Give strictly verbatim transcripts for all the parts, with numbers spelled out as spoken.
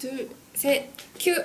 둘, 셋, 큐!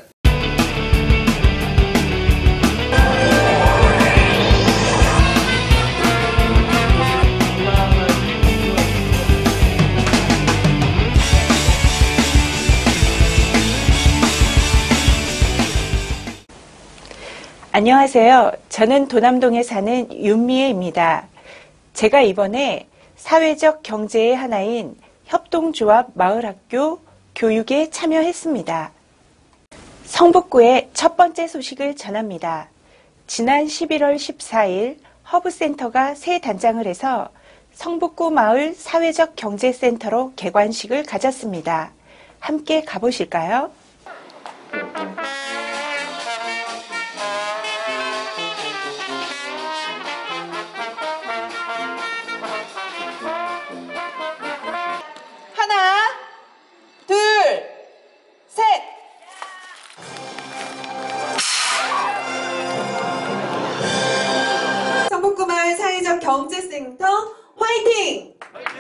안녕하세요. 저는 도남동에 사는 윤미애입니다. 제가 이번에 사회적 경제의 하나인 협동조합 마을학교 교육에 참여했습니다. 성북구의 첫 번째 소식을 전합니다. 지난 십일월 십사일 허브센터가 새 단장을 해서 성북구 마을 사회적 경제센터로 개관식을 가졌습니다. 함께 가보실까요? 하나, 둘, 셋! 성북구마을 사회적 경제센터 화이팅!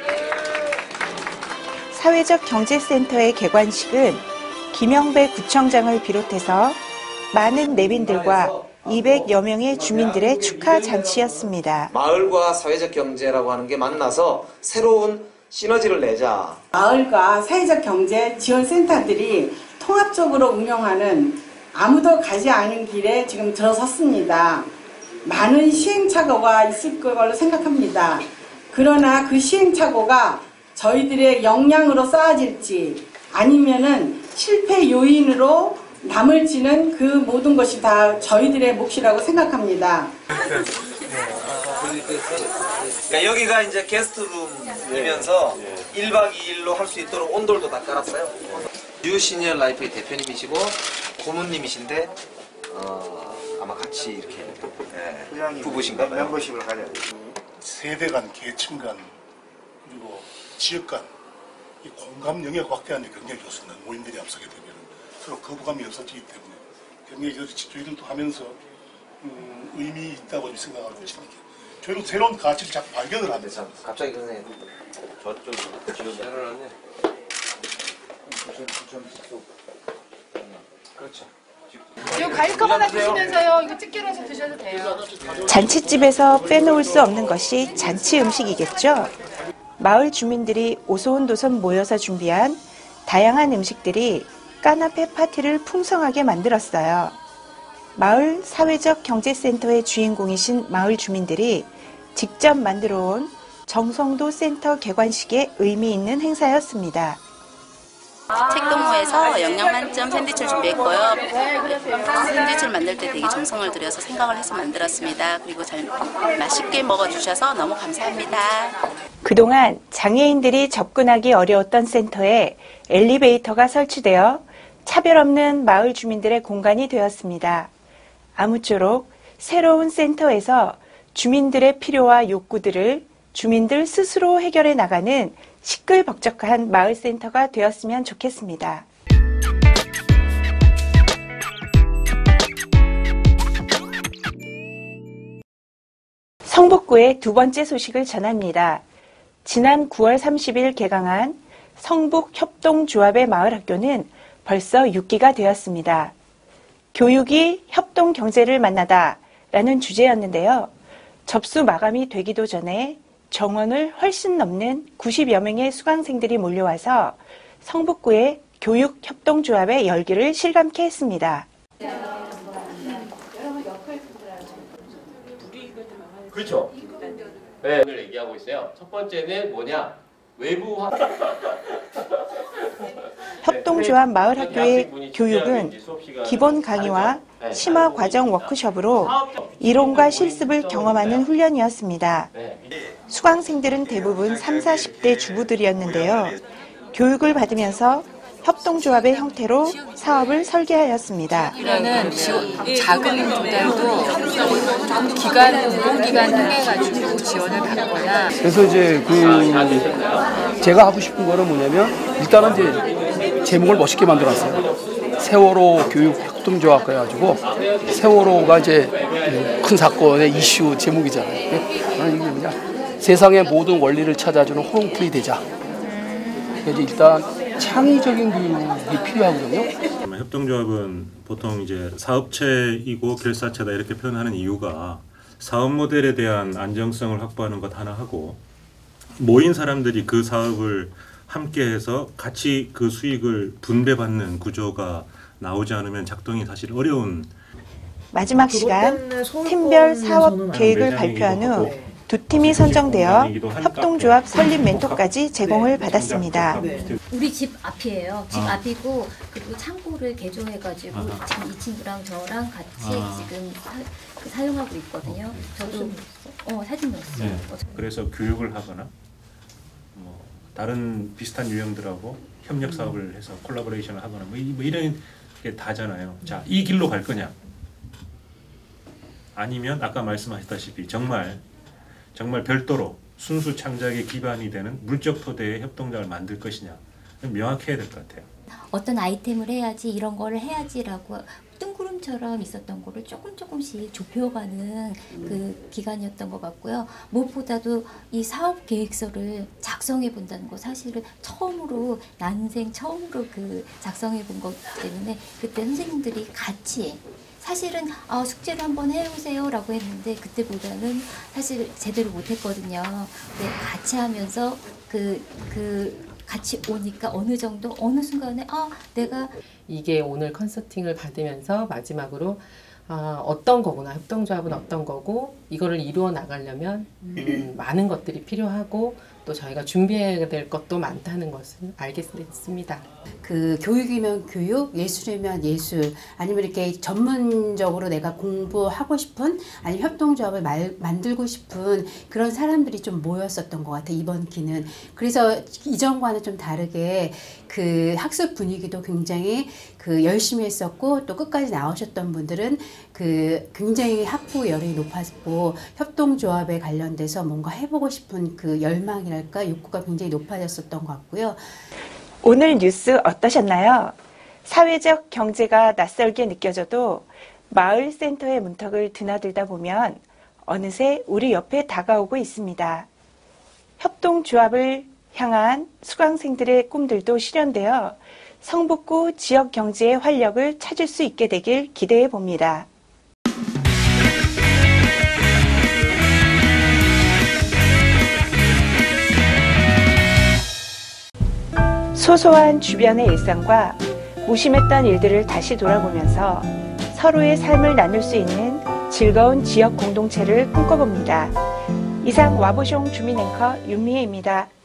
사회적 경제센터의 개관식은 김영배 구청장을 비롯해서 많은 내빈들과 이백여 명의 주민들의 축하 잔치였습니다. 마을과 사회적 경제라고 하는 게 만나서 새로운 시너지를 내자. 마을과 사회적 경제 지원센터들이 통합적으로 운영하는 아무도 가지 않은 길에 지금 들어섰습니다. 많은 시행착오가 있을 걸로 생각합니다. 그러나 그 시행착오가 저희들의 역량으로 쌓아질지 아니면은 실패 요인으로 남을지는 그 모든 것이 다 저희들의 몫이라고 생각합니다. 그러니까 여기가 이제 게스트룸이면서 네, 네. 일박 이일로 할 수 있도록 온돌도 다 깔았어요. 뉴 시니어 라이프의 대표님이시고 고문님이신데 어, 아마 같이 이렇게 네, 부부신가 봐요. 멤버십을 가져야 돼요. 세대 간, 계층 간, 그리고 지역 간 이 공감 영역 확대하는 데 굉장히 좋습니다. 모임들이 앞서게 되면 서로 거부감이 없어지기 때문에 굉장히 저희들도 하면서 음, 의미 있다고 생각하고 있습니다. 저희도 새로운 가치를 자꾸 발견을 합니다. 갑자기 그러네. 저쪽 지금 내려놨네. 그렇죠. 이거 과일컵 하나 주시면서요. 이거 집게로 해서 드셔도 돼요. 잔치집에서 빼놓을 수 없는 것이 잔치 음식이겠죠. 마을 주민들이 오손도손 모여서 준비한 다양한 음식들이 까나페 파티를 풍성하게 만들었어요. 마을 사회적 경제센터의 주인공이신 마을 주민들이 직접 만들어 온 정성도 센터 개관식에 의미 있는 행사였습니다. 책동호에서 영양 만점 샌드위치를 준비했고요. 샌드위치를 만들 때 되게 정성을 들여서 생각을 해서 만들었습니다. 그리고 잘 맛있게 먹어주셔서 너무 감사합니다. 그동안 장애인들이 접근하기 어려웠던 센터에 엘리베이터가 설치되어 차별 없는 마을 주민들의 공간이 되었습니다. 아무쪼록 새로운 센터에서 주민들의 필요와 욕구들을 주민들 스스로 해결해 나가는 시끌벅적한 마을센터가 되었으면 좋겠습니다. 성북구의 두 번째 소식을 전합니다. 지난 구월 삼십일 개강한 성북협동조합의 마을학교는 벌써 육 기가 되었습니다. 교육이 협동경제를 만나다 라는 주제였는데요. 접수 마감이 되기도 전에 정원을 훨씬 넘는 구십여 명의 수강생들이 몰려와서 성북구의 교육협동조합의 열기를 실감케 했습니다. 그렇죠. 네, 오늘 얘기하고 있어요. 첫 번째는 뭐냐? 외부 확... 협동조합 마을학교의 교육은 기본 강의와 심화 과정 워크숍으로 이론과 실습을 경험하는 훈련이었습니다. 수강생들은 대부분 삼사십 대 주부들이었는데요. 교육을 받으면서 협동조합의 형태로 사업을 설계하였습니다. 이거는 자금 조달도 기관, 공공기관 통해가지고 지원을 받거나. 그래서 이제 그 제가 하고 싶은 거는 뭐냐면 일단은 이제 제목을 멋있게 만들었어요. 세월호 교육 협동조합 그래가지고 세월호가 이제 큰 사건의 이슈 제목이잖아요. 저는 이게 뭐냐 세상의 모든 원리를 찾아주는 홈플이 되자. 그래서 일단 창의적인 교육이 필요하거든요. 협동조합은 보통 이제 사업체이고 결사체다 이렇게 표현하는 이유가 사업 모델에 대한 안정성을 확보하는 것 하나 하고 모인 사람들이 그 사업을 함께해서 같이 그 수익을 분배받는 구조가 나오지 않으면 작동이 사실 어려운. 마지막 시간 팀별 사업 계획을 발표한 후 두 팀이 선정되어 협동조합 설립 멘토까지 제공을 받았습니다. 우리 집 앞이에요. 집 아. 앞이고 그리고 창고를 개조해가지고 아. 지금 이 친구랑 저랑 같이 아. 지금 사, 그 사용하고 있거든요. 어, 저도 어, 사진 넣었어요. 네. 그래서 교육을 하거나 뭐 다른 비슷한 유형들하고 협력 사업을 해서 콜라보레이션을 하거나 뭐, 뭐 이런 게 다잖아요. 자, 이 길로 갈 거냐? 아니면 아까 말씀하셨다시피 정말 정말 별도로 순수 창작의 기반이 되는 물적 토대의 협동조합을 만들 것이냐 명확해야 될 것 같아요. 어떤 아이템을 해야지 이런 거를 해야지라고 뜬구름처럼 있었던 거를 조금 조금씩 좁혀가는 그 기간이었던 것 같고요. 무엇보다도 이 사업 계획서를 작성해 본다는 거 사실은 처음으로 난생 처음으로 그 작성해 본 것 때문에 그때 선생님들이 같이 사실은 아, 숙제를 한번 해보세요 라고 했는데 그때보다는 사실 제대로 못했거든요. 근데 같이 하면서 그, 그 같이 오니까 어느 정도 어느 순간에 아 내가 이게 오늘 컨설팅을 받으면서 마지막으로 아, 어떤 거구나 협동조합은 어떤 거고 이거를 이루어 나가려면 음, 많은 것들이 필요하고 또 저희가 준비해야 될 것도 많다는 것을 알겠습니다. 그 교육이면 교육, 예술이면 예술, 아니면 이렇게 전문적으로 내가 공부하고 싶은, 아니면 협동조합을 말, 만들고 싶은 그런 사람들이 좀 모였었던 것 같아요, 이번 기는. 그래서 이전과는 좀 다르게 그 학습 분위기도 굉장히 그 열심히 했었고, 또 끝까지 나오셨던 분들은 그 굉장히 학부 열이 높았고, 협동조합에 관련돼서 뭔가 해보고 싶은 그 열망이랄까, 욕구가 굉장히 높아졌었던 것 같고요. 오늘 뉴스 어떠셨나요? 사회적 경제가 낯설게 느껴져도 마을 센터의 문턱을 드나들다 보면 어느새 우리 옆에 다가오고 있습니다. 협동조합을 향한 수강생들의 꿈들도 실현되어 성북구 지역 경제의 활력을 찾을 수 있게 되길 기대해 봅니다. 소소한 주변의 일상과 무심했던 일들을 다시 돌아보면서 서로의 삶을 나눌 수 있는 즐거운 지역 공동체를 꿈꿔봅니다. 이상 와보숑 주민 앵커 윤미애입니다.